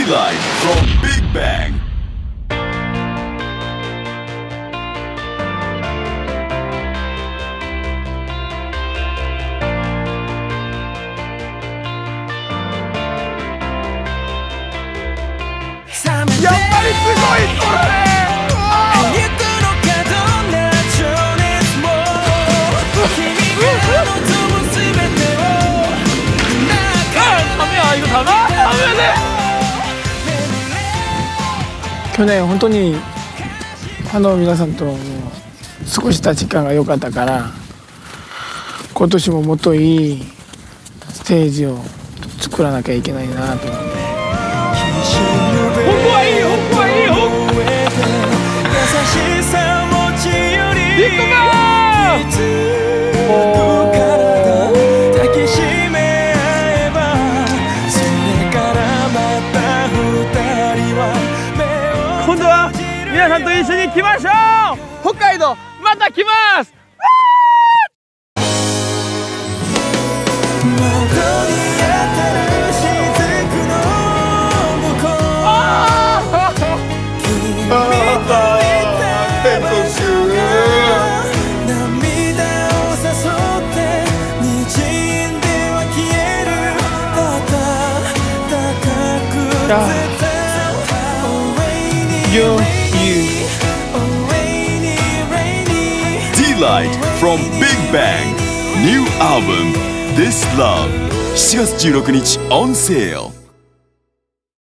D-Light from Big Bang. やっぱりすごいこれ。去年本当にファンの皆さんと過ごした時間が良かったから今年ももっといいステージを作らなきゃいけないなと思って。ここはいいよ、ここはいいよ。ビッグバーン。今度は皆さんと一緒に来ましょう。北海道また来ます。 D-Light from Big Bang New album This Love 7月16日 on sale